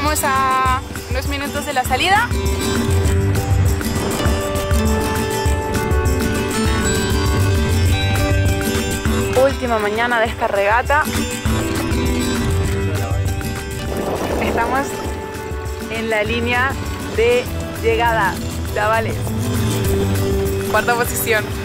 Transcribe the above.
Estamos a unos minutos de la salida. Última mañana de esta regata. Estamos en la línea de llegada, chavales. Cuarta posición.